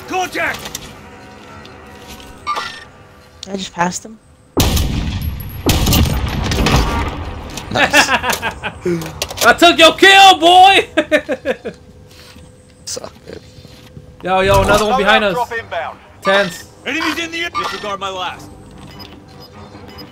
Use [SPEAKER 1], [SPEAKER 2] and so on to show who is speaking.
[SPEAKER 1] Contact!
[SPEAKER 2] I just passed him.
[SPEAKER 3] Nice.
[SPEAKER 4] I took your kill, boy!
[SPEAKER 3] So good.
[SPEAKER 4] Yo, another one behind us.
[SPEAKER 1] Drop inbound.
[SPEAKER 4] Tense.
[SPEAKER 1] Enemies in the air. Disregard my last.